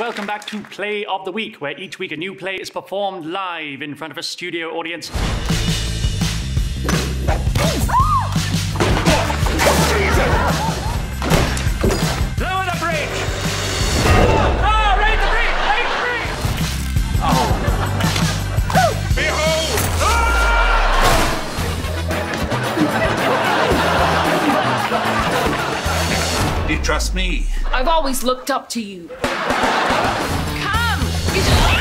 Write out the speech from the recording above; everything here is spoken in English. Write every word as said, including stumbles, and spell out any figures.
welcome back to Play of the Week, where each week a new play is performed live in front of a studio audience. Lower the bridge! Oh, raise the bridge! Raise the bridge! Oh. Behold! Do you trust me? I've always looked up to you. Come!